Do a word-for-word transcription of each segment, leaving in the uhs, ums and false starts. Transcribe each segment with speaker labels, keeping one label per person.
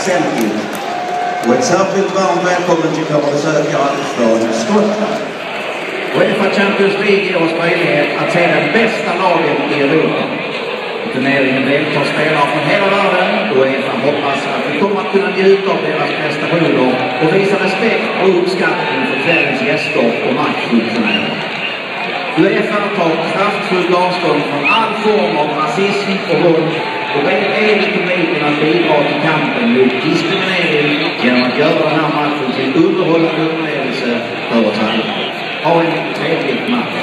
Speaker 1: Celtic. Och ett särskilt varmt välkommen till våra besökare från Skottland.
Speaker 2: UEFA Champions League ger oss möjlighet att se den bästa lagen i Europa. I turneringen deltar spelare från hela världen och UEFA hoppas att vi kommer att kunna njuta av deras prestationer och visa respekt och uppskattning för kvällens gäster och matchfunktionärer. UEFA tar kraftfullt avstånd från all form av rasism och våld och ber er i publiken att bidra till kampen mot diskriminering genom att göra den här matchen till en underhållande upplevelse för oss alla. Ha en trevlig match.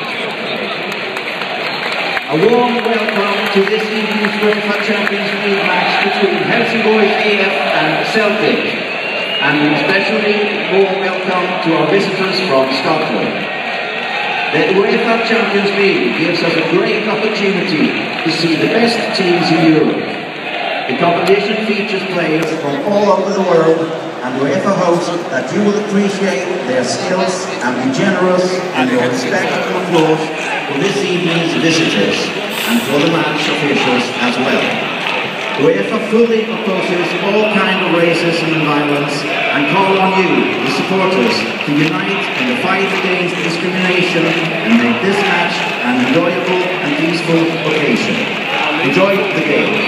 Speaker 2: A warm welcome to this evening's UEFA Champions League match between Helsingborgs H I F and Celtic, and especially warm welcome to our visitors from Scotland. The UEFA Champions League gives us a great opportunity to see the best teams in Europe. The competition features players from all over the world, and UEFA hopes that you will appreciate their skills and be generous in your respect and applause for this evening's visitors and for the match officials as well. UEFA fully opposes all kinds of racism and violence and call on you, the supporters, to unite in the fight against discrimination and make this match an enjoyable and peaceful occasion. Enjoy the game.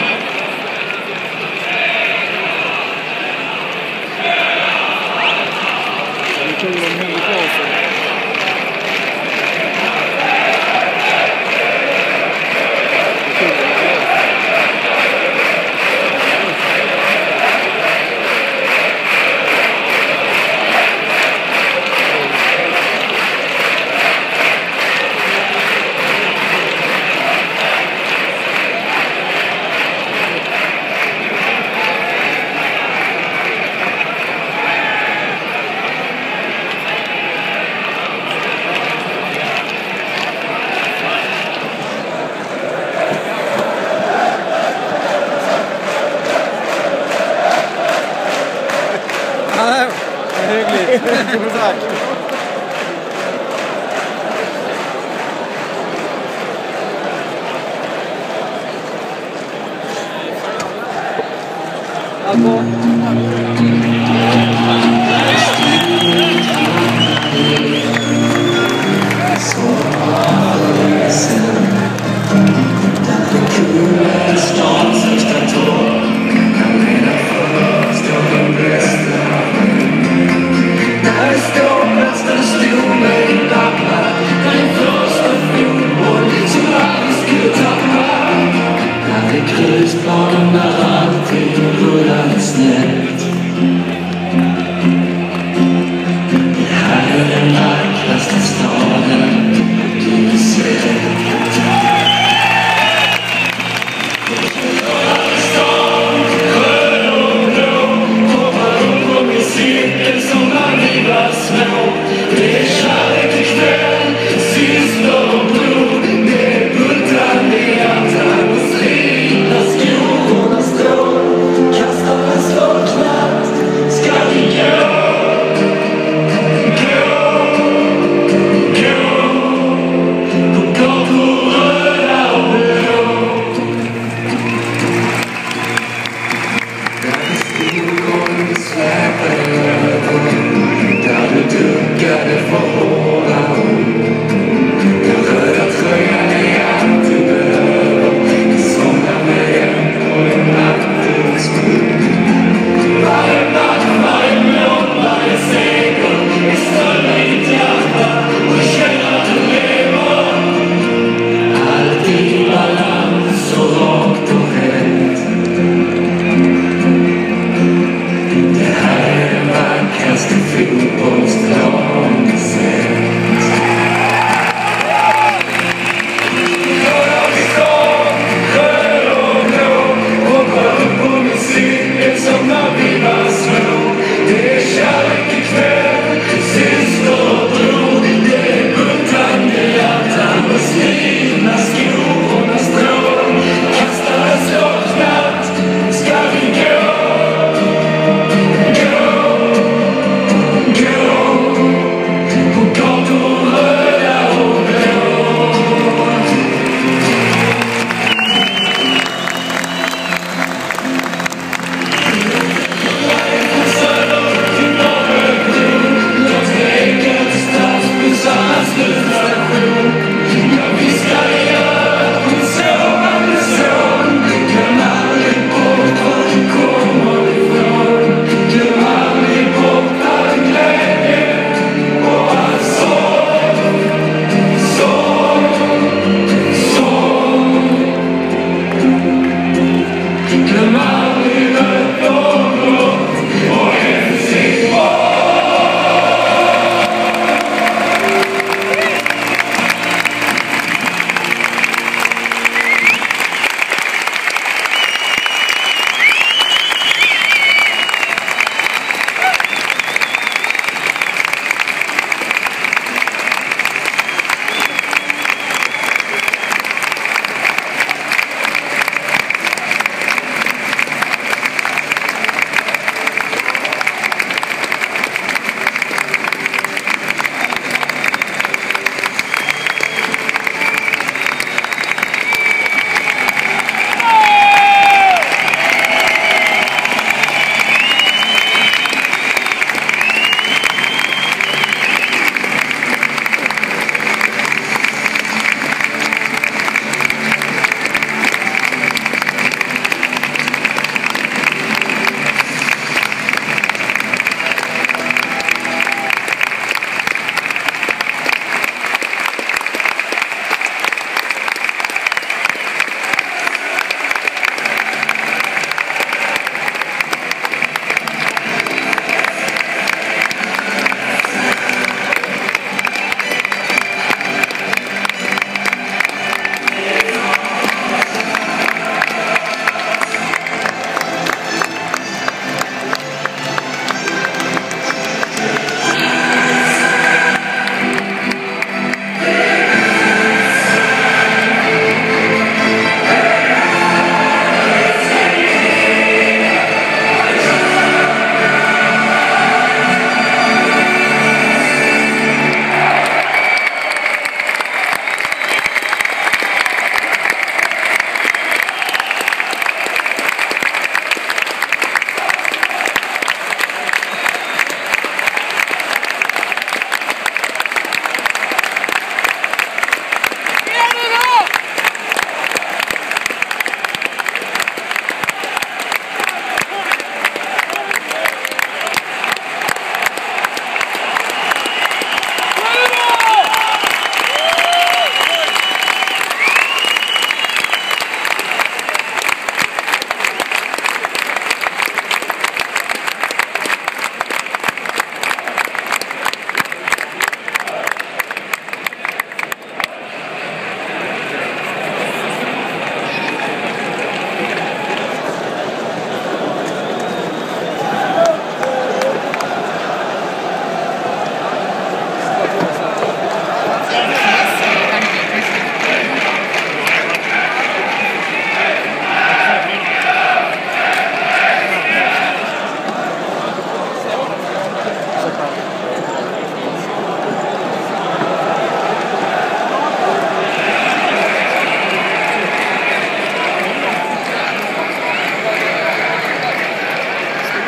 Speaker 3: Tack.
Speaker 4: Fotbollsplan ser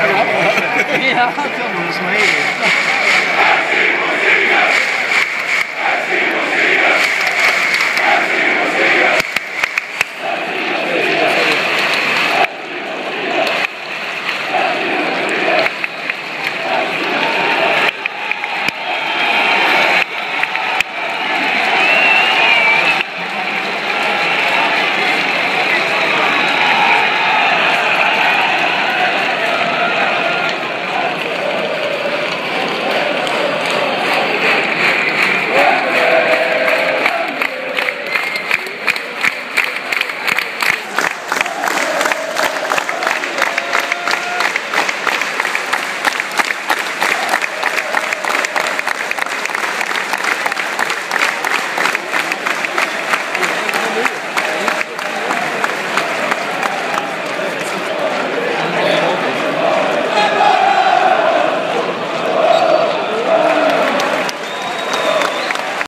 Speaker 3: Ja, han kommer och smidigt.